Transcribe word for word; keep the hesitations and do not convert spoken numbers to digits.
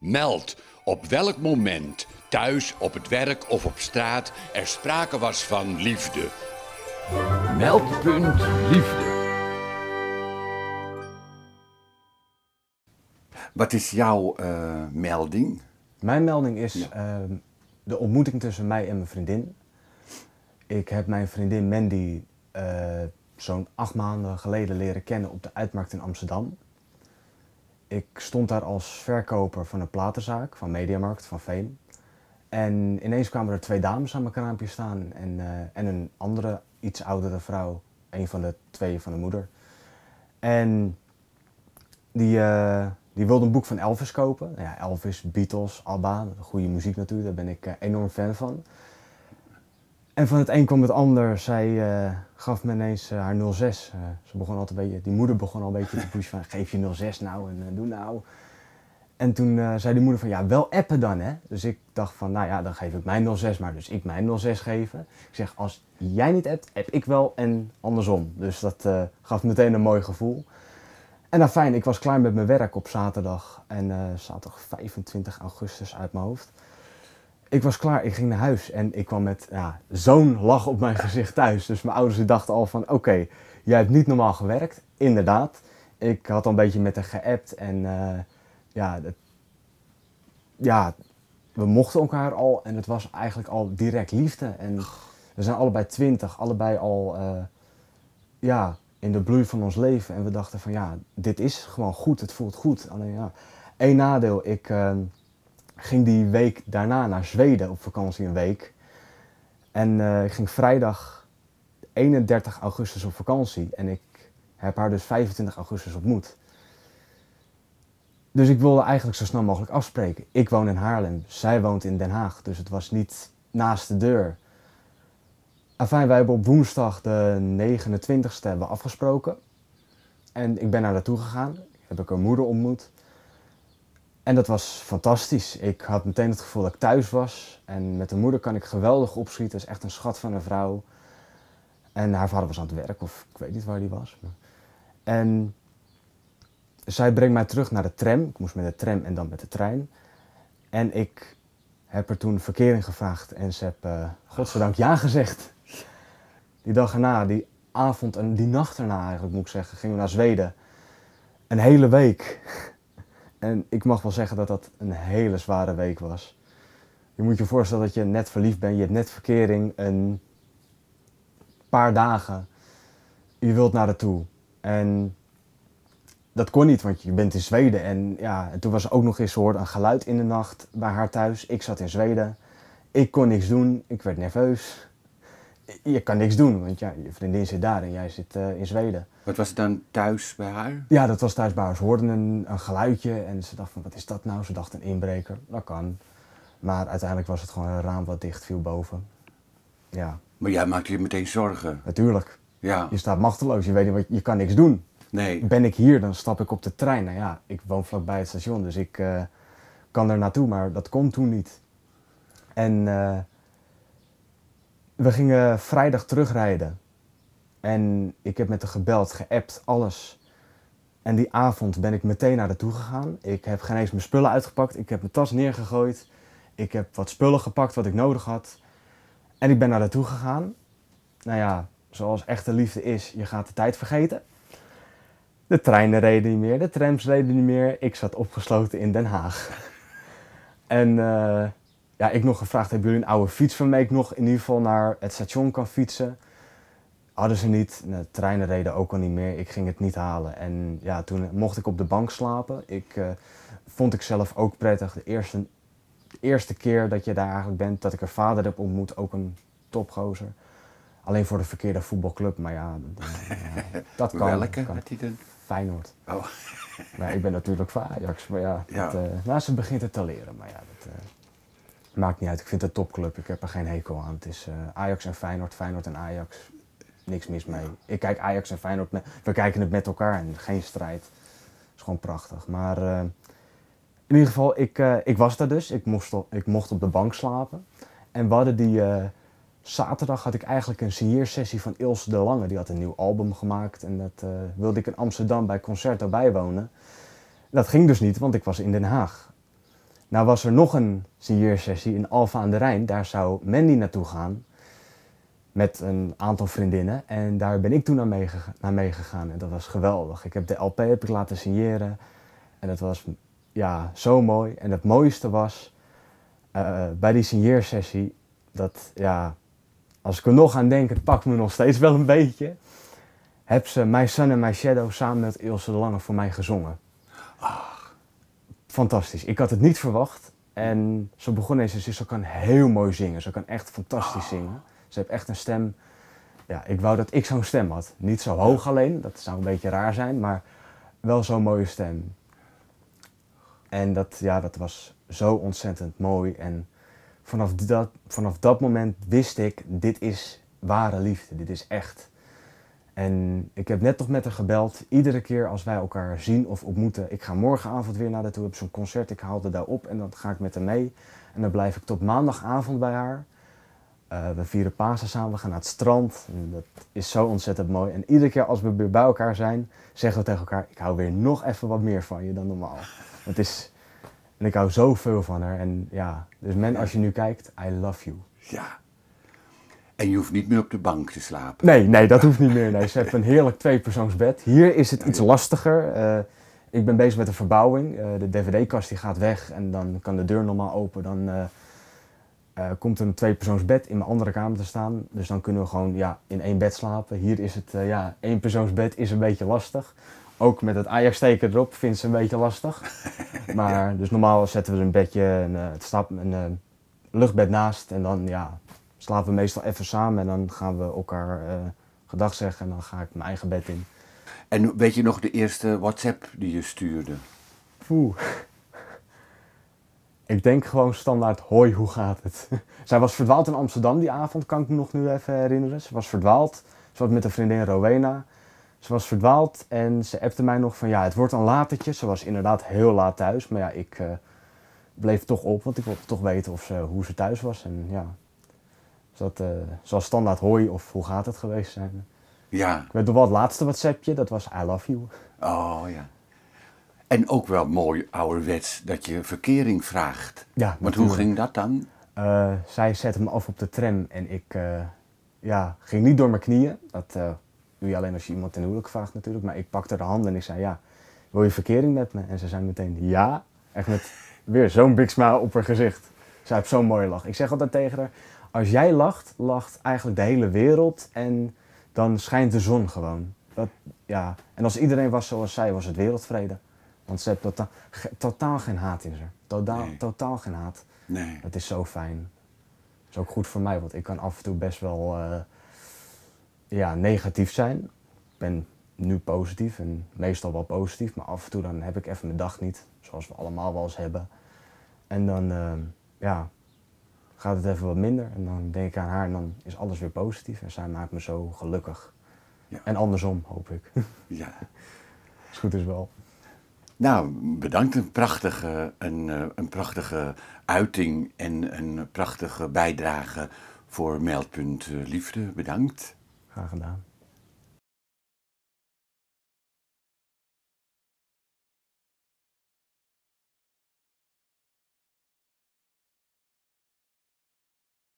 Meld op welk moment, thuis, op het werk of op straat, er sprake was van liefde. Meldpunt liefde. Wat is jouw uh, melding? Mijn melding is Ja. uh, de ontmoeting tussen mij en mijn vriendin. Ik heb mijn vriendin Mandy uh, zo'n acht maanden geleden leren kennen op de Uitmarkt in Amsterdam. Ik stond daar als verkoper van een platenzaak, van Mediamarkt, van Fame. En ineens kwamen er twee dames aan mijn kraampje staan en, uh, en een andere, iets oudere vrouw, een van de twee van de moeder. En die, uh, die wilde een boek van Elvis kopen. Ja, Elvis, Beatles, ABBA, goede muziek natuurlijk, daar ben ik uh, enorm fan van. En van het een kwam het ander. Zij uh, gaf me ineens uh, haar nul zes. Uh, ze begon altijd een beetje, die moeder begon al een beetje te pushen van geef je nul zes nou en uh, doe nou. En toen uh, zei die moeder van ja, wel appen dan hè. Dus ik dacht van nou ja, dan geef ik mijn nul zes maar. Dus ik mijn nul zes geven. Ik zeg als jij niet appt, app ik wel en andersom. Dus dat uh, gaf meteen een mooi gevoel. En nou fijn, ik was klaar met mijn werk op zaterdag. En uh, zaterdag vijfentwintig augustus uit mijn hoofd. Ik was klaar, ik ging naar huis en ik kwam met ja, zo'n lach op mijn gezicht thuis. Dus mijn ouders dachten al van oké, okay, jij hebt niet normaal gewerkt. Inderdaad. Ik had al een beetje met haar geappt en uh, ja, dat, ja, we mochten elkaar al en het was eigenlijk al direct liefde. En we zijn allebei twintig, allebei al uh, ja, in de bloei van ons leven. En we dachten van ja, dit is gewoon goed, het voelt goed. Alleen ja, één nadeel, ik... Uh, ging die week daarna naar Zweden op vakantie een week. En uh, ik ging vrijdag eenendertig augustus op vakantie. En ik heb haar dus vijfentwintig augustus ontmoet. Dus ik wilde eigenlijk zo snel mogelijk afspreken. Ik woon in Haarlem, zij woont in Den Haag. Dus het was niet naast de deur. Enfin, wij hebben op woensdag de negenentwintigste hebben we afgesproken. En ik ben naar naartoe gegaan. Heb ik haar moeder ontmoet. En dat was fantastisch. Ik had meteen het gevoel dat ik thuis was. En met de moeder kan ik geweldig opschieten. Dat is echt een schat van een vrouw. En haar vader was aan het werk, of ik weet niet waar die was. En zij brengt mij terug naar de tram. Ik moest met de tram en dan met de trein. En ik heb er toen verkering gevraagd. En ze heeft, uh, godzijdank, ja gezegd. Die dag erna, die avond en die nacht erna eigenlijk, moet ik zeggen, gingen we naar Zweden. Een hele week. En ik mag wel zeggen dat dat een hele zware week was. Je moet je voorstellen dat je net verliefd bent, je hebt net verkering, een paar dagen. Je wilt naar haar toe. En dat kon niet, want je bent in Zweden. En, ja, en toen was er ook nog eens zo een geluid in de nacht bij haar thuis. Ik zat in Zweden. Ik kon niks doen. Ik werd nerveus. Je kan niks doen, want ja, je vriendin zit daar en jij zit uh, in Zweden. Wat was het dan thuis bij haar? Ja, dat was thuis bij haar. Ze hoorden een, een geluidje en ze dacht van, wat is dat nou? Ze dacht een inbreker. Dat kan. Maar uiteindelijk was het gewoon een raam wat dicht viel boven. Ja. Maar jij maakte je meteen zorgen. Natuurlijk. Ja. Je staat machteloos, je weet niet wat, je kan niks doen. Nee. Ben ik hier, dan stap ik op de trein. Nou ja, ik woon vlakbij het station, dus ik uh, kan er naartoe, maar dat kon toen niet. En uh, we gingen vrijdag terugrijden. En ik heb met haar gebeld, geappt, alles. En die avond ben ik meteen naar haar toe gegaan. Ik heb geen eens mijn spullen uitgepakt. Ik heb mijn tas neergegooid. Ik heb wat spullen gepakt wat ik nodig had. En ik ben naar haar toe gegaan. Nou ja, zoals echte liefde is, je gaat de tijd vergeten. De treinen reden niet meer, de trams reden niet meer. Ik zat opgesloten in Den Haag. En uh, ja, ik nog gevraagd, hebben jullie een oude fiets van mij? Ik nog in ieder geval naar het station kan fietsen. Hadden ze niet, de treinen reden ook al niet meer, ik ging het niet halen. En ja, toen mocht ik op de bank slapen. Ik uh, vond ik zelf ook prettig. De eerste, de eerste keer dat je daar eigenlijk bent, dat ik haar vader heb ontmoet, ook een topgozer. Alleen voor de verkeerde voetbalclub, maar ja, dat, ja, dat kan. Welke kan. had hij dan? Feyenoord. Oh. Maar ik ben natuurlijk voor Ajax, maar ja, Ja. Dat, uh, nou, ze begint het te leren, maar ja, dat uh, maakt niet uit. Ik vind het een topclub, ik heb er geen hekel aan. Het is uh, Ajax en Feyenoord, Feyenoord en Ajax. Niks mis mee. Ik kijk Ajax en Feyenoord, met, we kijken het met elkaar en geen strijd. Het is gewoon prachtig. Maar uh, in ieder geval, ik, uh, ik was daar dus. Ik mocht, op, ik mocht op de bank slapen. En we hadden die, uh, zaterdag had ik eigenlijk een signeersessie van Ilse de Lange. Die had een nieuw album gemaakt en dat uh, wilde ik in Amsterdam bij Concerto bijwonen. Dat ging dus niet, want ik was in Den Haag. Nou was er nog een signeersessie in Alphen aan de Rijn. Daar zou Mandy naartoe gaan. Met een aantal vriendinnen. En daar ben ik toen naar meegegaan. Naar meegegaan. En dat was geweldig. Ik heb de L P heb ik laten signeren. En dat was ja, zo mooi. En het mooiste was uh, bij die signeersessie. Dat ja, als ik er nog aan denk, het pakt me nog steeds wel een beetje. Heb ze My Sun and My Shadow samen met Ilse de Lange voor mij gezongen. Ach. Fantastisch. Ik had het niet verwacht. En ze begon eens, ze kan heel mooi zingen. Ze kan echt fantastisch zingen. Ze heeft echt een stem. Ja, ik wou dat ik zo'n stem had. Niet zo hoog alleen, dat zou een beetje raar zijn, maar wel zo'n mooie stem. En dat, ja, dat was zo ontzettend mooi. En vanaf dat, vanaf dat moment wist ik, dit is ware liefde, dit is echt. En ik heb net nog met haar gebeld, iedere keer als wij elkaar zien of ontmoeten. Ik ga morgenavond weer naar haar toe, heb zo'n concert, ik haal haar daar op en dan ga ik met haar mee. En dan blijf ik tot maandagavond bij haar. Uh, we vieren Pasen samen, we gaan naar het strand. En dat is zo ontzettend mooi. En iedere keer als we weer bij elkaar zijn, zeggen we tegen elkaar, ik hou weer nog even wat meer van je dan normaal. Het is, en ik hou zoveel van haar. En ja, dus men, als je nu kijkt, I love you. Ja. En je hoeft niet meer op de bank te slapen. Nee, nee, dat hoeft niet meer. Nee, ze heeft een heerlijk tweepersoonsbed. Hier is het iets lastiger. Uh, ik ben bezig met de verbouwing. Uh, de D V D-kast die gaat weg en dan kan de deur normaal open. Dan uh, uh, komt er een tweepersoonsbed in mijn andere kamer te staan. Dus dan kunnen we gewoon ja, in één bed slapen. Hier is het, uh, ja, éénpersoonsbed is een beetje lastig. Ook met het Ajax-teken erop vindt ze een beetje lastig. Maar dus normaal zetten we er een bedje, een, uh, het stap, een uh, luchtbed naast en dan ja, slapen we meestal even samen en dan gaan we elkaar uh, gedag zeggen en dan ga ik mijn eigen bed in. En weet je nog de eerste WhatsApp die je stuurde? Oeh. Ik denk gewoon standaard, hoi, hoe gaat het? Zij was verdwaald in Amsterdam die avond, kan ik me nog nu even herinneren. Ze was verdwaald, ze was met een vriendin Rowena. Ze was verdwaald en ze appte mij nog van ja, het wordt een latertje. Ze was inderdaad heel laat thuis, maar ja, ik uh, bleef toch op, want ik wilde toch weten of ze, hoe ze thuis was. En ja, dat uh, zal standaard hoi of hoe gaat het geweest zijn. Ja. Ik weet nog wel het laatste WhatsAppje, dat was I love you. Oh ja. En ook wel mooi ouderwets dat je verkering vraagt. Ja, want hoe ging dat dan? Uh, zij zette me af op de tram en ik uh, ja, ging niet door mijn knieën. Dat uh, doe je alleen als je iemand ten huwelijk vraagt natuurlijk. Maar ik pakte de hand en ik zei ja, wil je verkering met me? En ze zei meteen ja. Echt met weer zo'n big smile op haar gezicht. Zij heeft zo'n mooie lach. Ik zeg altijd tegen haar, als jij lacht, lacht eigenlijk de hele wereld en dan schijnt de zon gewoon. Dat, ja. En als iedereen was zoals zij, was het wereldvrede. Want ze heeft totaal, ge, totaal geen haat in ze. Totaal, nee. totaal geen haat. Nee. Dat is zo fijn. Dat is ook goed voor mij, want ik kan af en toe best wel uh, ja, negatief zijn. Ik ben nu positief en meestal wel positief, maar af en toe dan heb ik even mijn dag niet. Zoals we allemaal wel eens hebben. En dan uh, ja, gaat het even wat minder en dan denk ik aan haar en dan is alles weer positief. En zij maakt me zo gelukkig. Ja. En andersom, hoop ik. Ja. Is goed is wel. Nou, bedankt. Een prachtige, een, een prachtige uiting en een prachtige bijdrage voor Meldpunt Liefde. Bedankt. Graag gedaan.